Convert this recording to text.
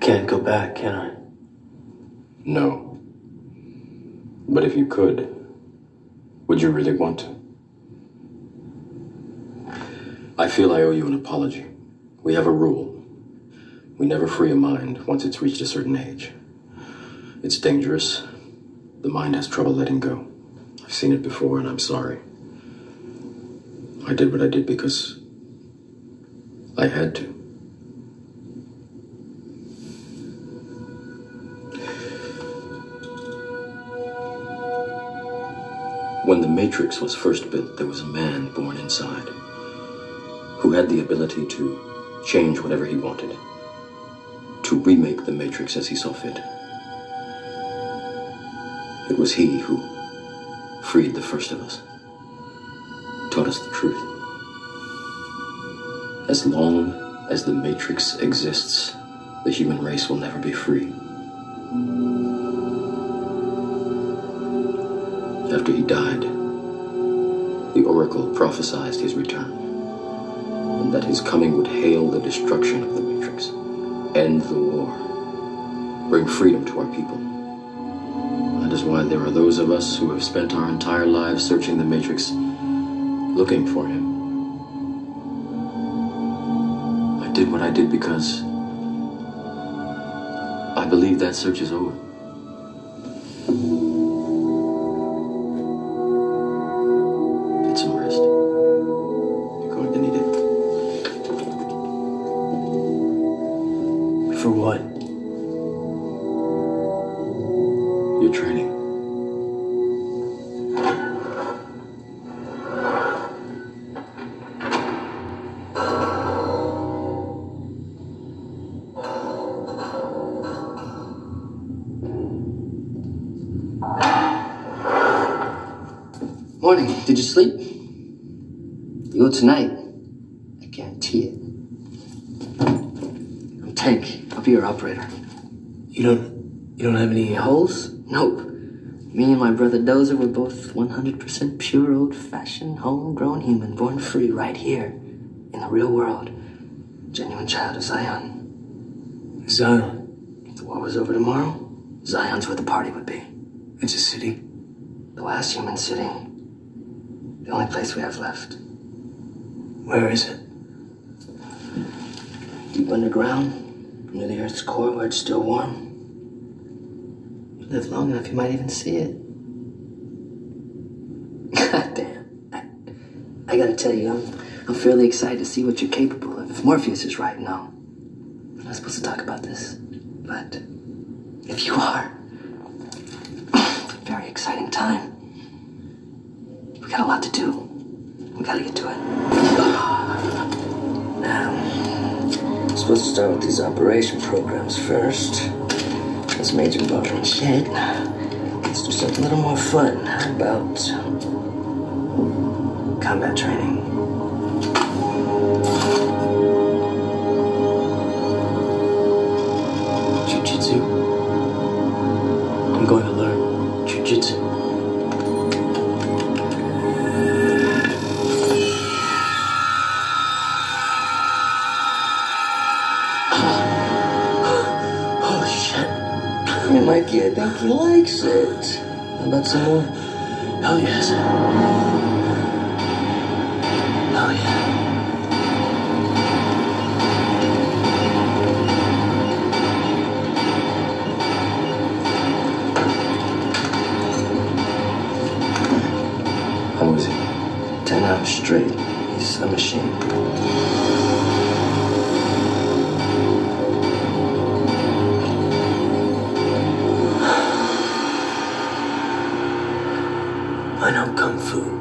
can't go back, can I? No. But if you could, would you really want to? I feel I owe you an apology. We have a rule. We never free a mind once it's reached a certain age. It's dangerous. The mind has trouble letting go. I've seen it before, and I'm sorry. I did what I did because I had to. When the Matrix was first built, there was a man born inside who had the ability to change whatever he wanted, to remake the Matrix as he saw fit. It was he who freed the first of us, taught us the truth. As long as the Matrix exists, the human race will never be free. After he died, the Oracle prophesied his return, and that his coming would hail the destruction of the Matrix, end the war, bring freedom to our people. That is why there are those of us who have spent our entire lives searching the Matrix, looking for him. I did what I did because I believe that search is over. Get some rest. You're going to need it. For what? Your training. Morning. Did you sleep? You go tonight. I guarantee it. I'm Tank. I'll be your operator. You don't have any holes? Nope. Me and my brother Dozer were both 100% pure, old-fashioned, homegrown human, born free right here in the real world. Genuine child of Zion. Zion. If the war was over tomorrow, Zion's where the party would be. It's a city. The last human city. The only place we have left. Where is it? Deep underground, near the Earth's core where it's still warm. You live long enough, you might even see it. God damn. I gotta tell you, I'm fairly excited to see what you're capable of. If Morpheus is right, no. We're not supposed to talk about this. But if you are, it's a very exciting time. We got a lot to do. We gotta get to it. Now, I'm supposed to start with these operation programs first. That's major bugging shit. Let's do something a little more fun. How about combat training? Jiu-jitsu. I'm going to learn jiu-jitsu. Mikey, I think he likes it. How about some more? Hell yes. Hell yeah. How was he? 10 hours straight. He's a machine. I know Kung Fu.